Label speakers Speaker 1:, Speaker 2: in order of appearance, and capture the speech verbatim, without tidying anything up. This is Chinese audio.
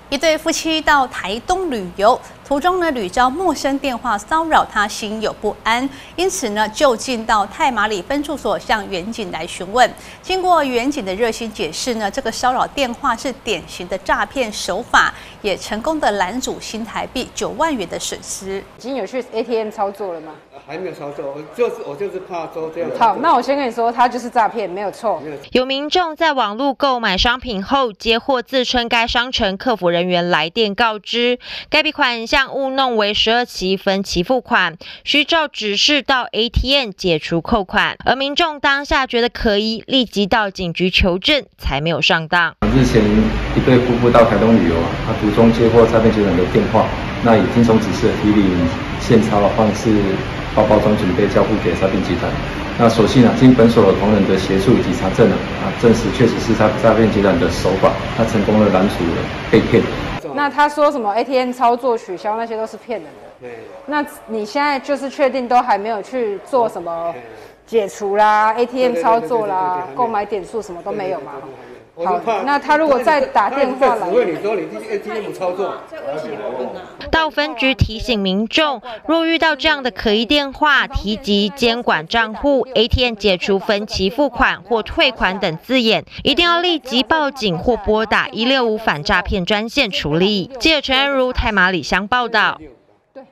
Speaker 1: 一对夫妻到台东旅游，途中呢屡遭陌生电话骚扰，他心有不安，因此呢就近到太麻里分驻所向员警来询问。经过员警的热心解释呢，这个骚扰电话是典型的诈骗手法，也成功的拦阻新台币九万元的损失。
Speaker 2: 已经有去 A T M 操作了吗？
Speaker 3: 还没有操作，我就是我就是怕说这样。
Speaker 2: 好，那我先跟你说，他就是诈骗，没有错。
Speaker 4: 有民众在网络购买商品后，接获自称该商城客服人员来电告知，该笔款项误弄为十二期分期付款，需照指示到 A T M 解除扣款。而民众当下觉得可疑，立即到警局求证，才没有上当。
Speaker 5: 日前一对夫妇到台东旅游啊，他途中接获诈骗集团的电话，那已听从指示提领现钞的方式。包包装准备交付给诈骗集团，那所幸啊，经本所同仁的协助以及查证啊，啊，证实确实是他诈骗集团的手法，他成功的拦阻了被骗。
Speaker 2: 那他说什么 A T M 操作取消那些都是骗人的。
Speaker 3: 对。
Speaker 2: 那你现在就是确定都还没有去做什么解除啦、A T M 操作啦、购买点数什么都没有吗？好，那他如果再打电话来，
Speaker 3: 问你说你 A T M 操作，
Speaker 4: 到分局提醒民众，若遇到这样的可疑电话，提及监管账户、A T M 解除分期付款或退款等字眼，一定要立即报警或拨打一六五反诈骗专线处理。记者陈恩如太麻里乡报道。